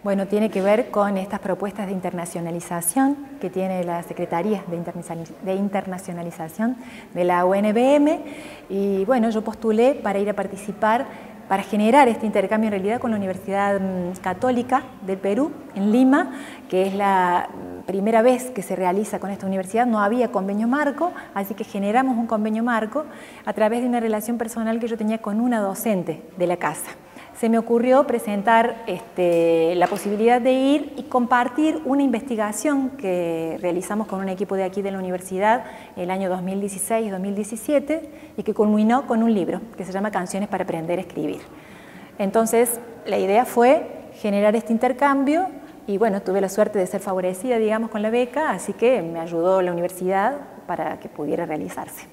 Bueno, tiene que ver con estas propuestas de internacionalización que tiene la Secretaría de Internacionalización de la UNBM y bueno, yo postulé para ir a participar, para generar este intercambio en realidad con la Universidad Católica del Perú, en Lima, que es la primera vez que se realiza con esta universidad. No había convenio marco, así que generamos un convenio marco a través de una relación personal que yo tenía con una docente de la casa. Se me ocurrió presentar la posibilidad de ir y compartir una investigación que realizamos con un equipo de aquí de la universidad el año 2016-2017 y que culminó con un libro que se llama Canciones para aprender a escribir. Entonces, la idea fue generar este intercambio y bueno, tuve la suerte de ser favorecida, digamos, con la beca, así que me ayudó la universidad para que pudiera realizarse.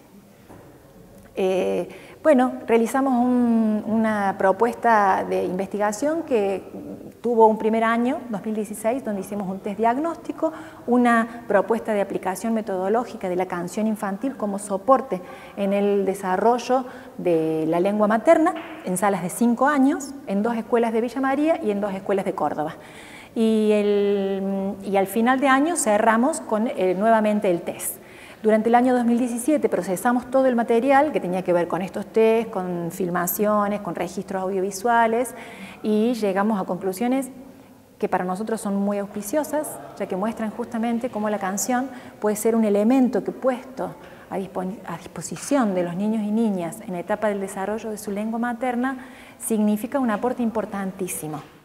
Bueno, realizamos una propuesta de investigación que tuvo un primer año, 2016, donde hicimos un test diagnóstico, una propuesta de aplicación metodológica de la canción infantil como soporte en el desarrollo de la lengua materna en salas de 5 años, en 2 escuelas de Villa María y en 2 escuelas de Córdoba. Y al final de año cerramos con nuevamente el test. Durante el año 2017 procesamos todo el material que tenía que ver con estos test, con filmaciones, con registros audiovisuales y llegamos a conclusiones que para nosotros son muy auspiciosas, ya que muestran justamente cómo la canción puede ser un elemento que puesto a disposición de los niños y niñas en la etapa del desarrollo de su lengua materna significa un aporte importantísimo.